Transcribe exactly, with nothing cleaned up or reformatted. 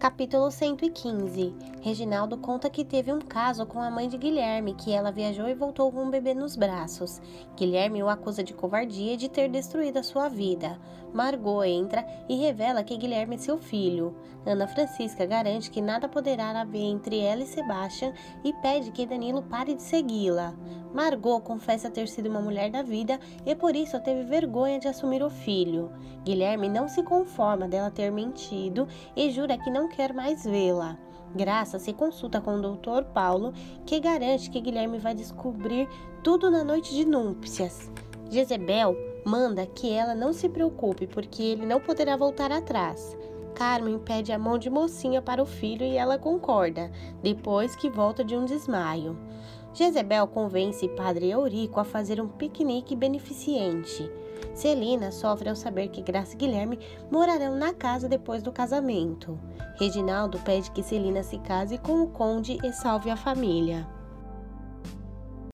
Capítulo cento e quinze. Reginaldo conta que teve um caso com a mãe de Guilherme, que ela viajou e voltou com um bebê nos braços. Guilherme o acusa de covardia e de ter destruído a sua vida. Margot entra e revela que Guilherme é seu filho. Ana Francisca garante que nada poderá haver entre ela e Sebastian e pede que Danilo pare de segui-la. Margot confessa ter sido uma mulher da vida e por isso teve vergonha de assumir o filho. Guilherme não se conforma dela ter mentido e jura que não quer mais vê-la. Graça se consulta com o doutor Paulo, que garante que Guilherme vai descobrir tudo na noite de núpcias. Jezebel manda que ela não se preocupe, porque ele não poderá voltar atrás. Carmen pede a mão de mocinha para o filho e ela concorda, depois que volta de um desmaio. Jezebel convence Padre Eurico a fazer um piquenique beneficente. Celina sofre ao saber que Graça e Guilherme morarão na casa depois do casamento. Reginaldo pede que Celina se case com o conde e salve a família.